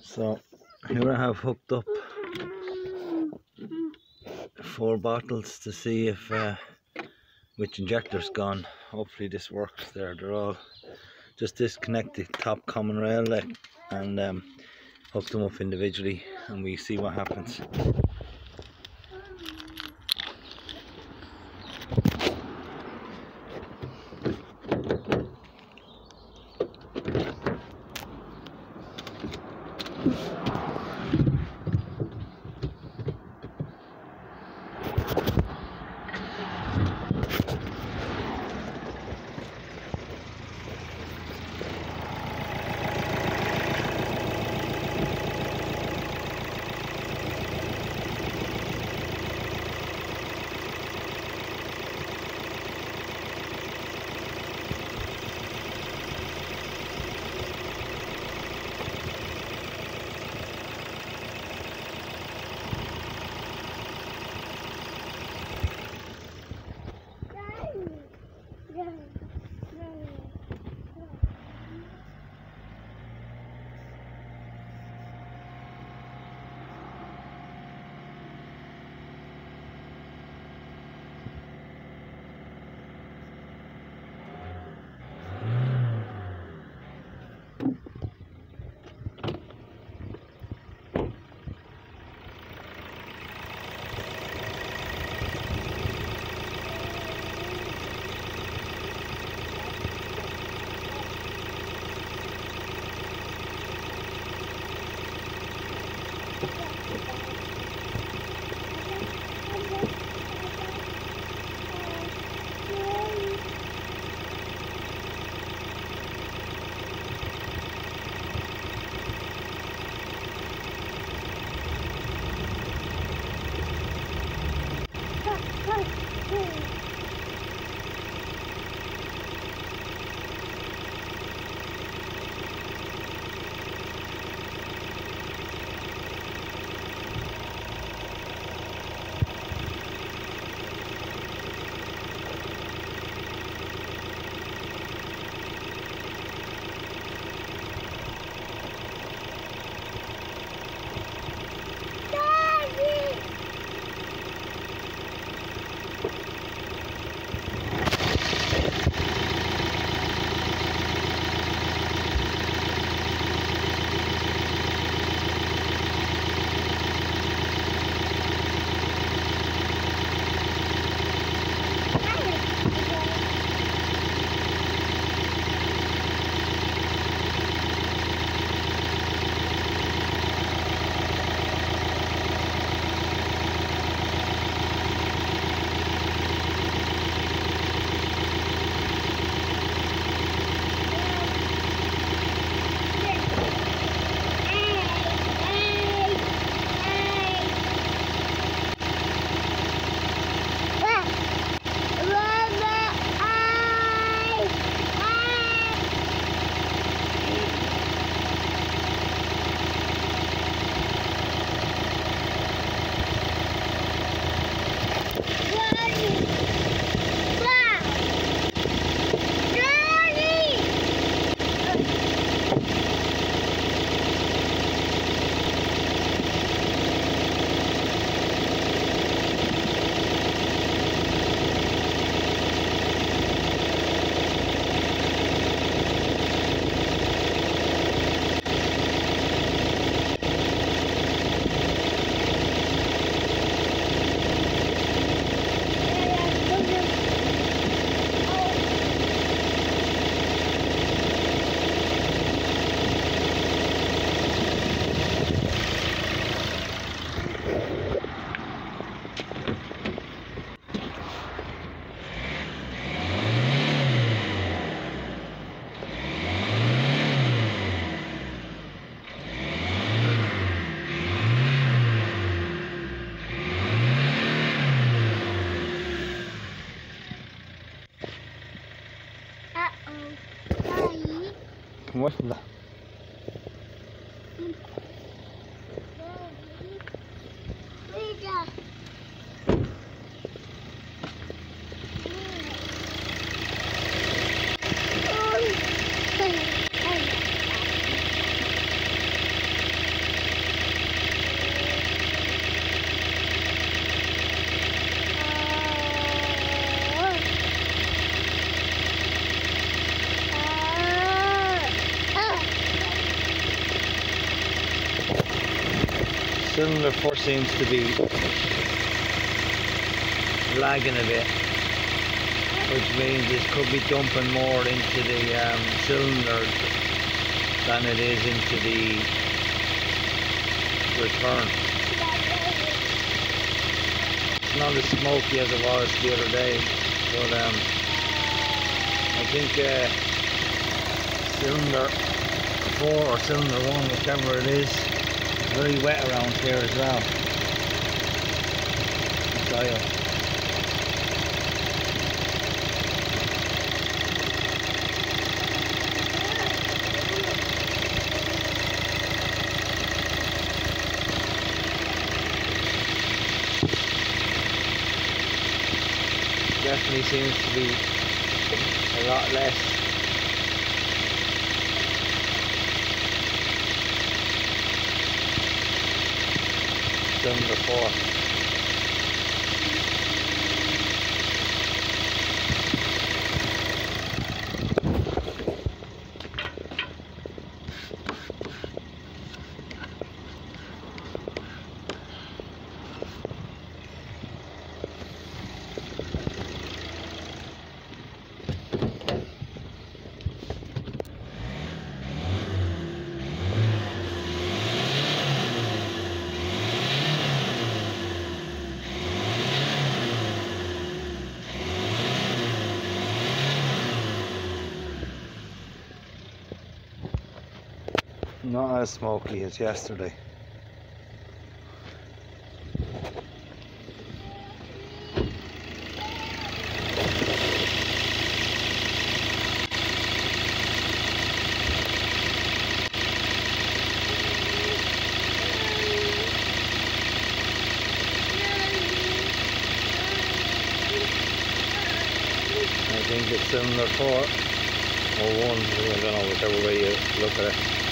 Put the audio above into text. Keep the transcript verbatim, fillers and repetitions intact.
So here I have hooked up four bottles to see if uh, which injector's gone. Hopefully this works there. They're all just disconnect the top common rail like, and um, hook them up individually, and we see what happens. What's that? Cylinder four seems to be lagging a bit, which means it could be dumping more into the um, cylinder than it is into the return. It's not as smoky as it was the other day, but um, I think uh, cylinder four or cylinder one, whichever it is, it's very wet around here as well. Soil. Definitely seems to be a lot less. Cylinder four. Not as smoky as yesterday. I think it's cylinder four or one, I don't know, whichever way you look at it.